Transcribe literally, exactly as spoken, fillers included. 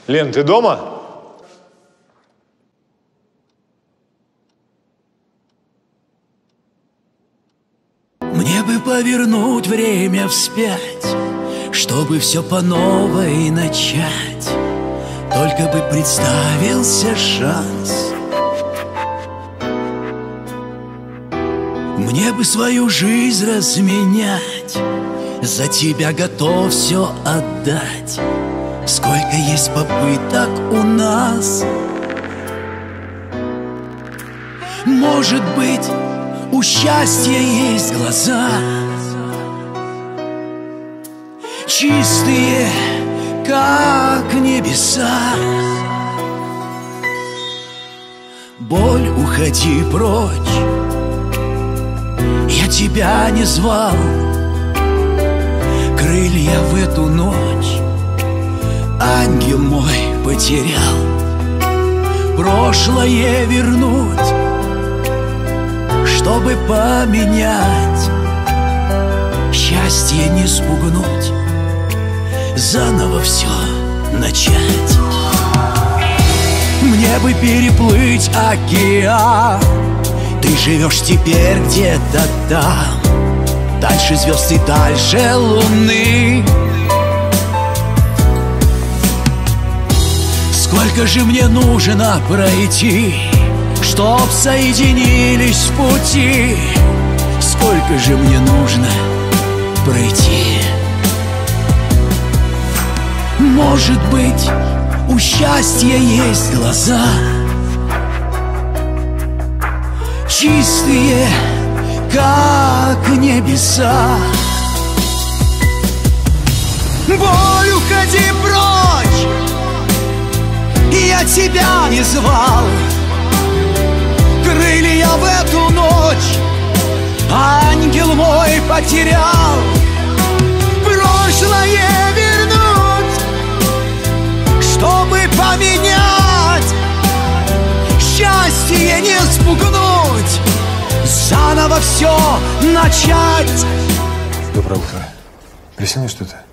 Лен, ты дома? Мне бы повернуть время вспять, чтобы все по новой начать. Только бы представился шанс. Мне бы свою жизнь разменять, за тебя готов все отдать. Сколько есть попыток у нас. Может быть, у счастья есть глаза, чистые, как небеса. Боль, уходи прочь, я тебя не звал. Крылья в эту ночь ангел мой потерял. Прошлое вернуть, чтобы поменять, счастье не спугнуть, заново все начать. Мне бы переплыть океан, ты живешь теперь где-то там, дальше звезд и дальше луны. Сколько же мне нужно пройти, чтоб соединились пути? Сколько же мне нужно пройти? Может быть, у счастья есть глаза, чистые, как небеса. Боль, уходи прочь, я тебя не звал. Крылья в эту ночь ангел мой потерял. Прошлое вернуть, чтобы поменять, счастье не спугнуть, заново все начать. Доброе утро. Приснилось что-то?